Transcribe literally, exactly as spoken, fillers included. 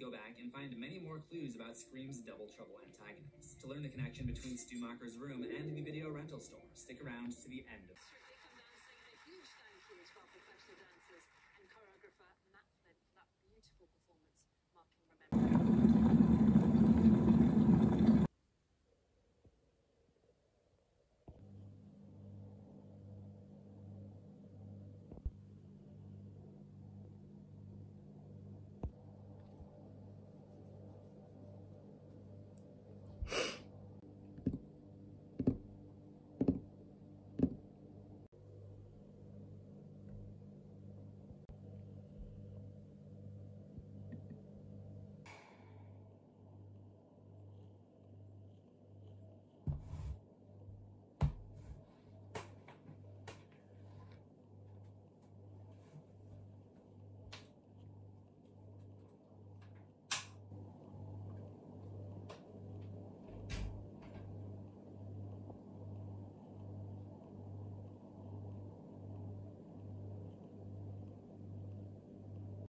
go back and find many more clues about Scream's Double Trouble antagonists. To learn the connection between Stu Macher's room and the video rental store, stick around to the end of the Strictly Come Dancing, and a huge thank you to our professional dancers and choreographer Matt Flint for that beautiful performance, marking Remember.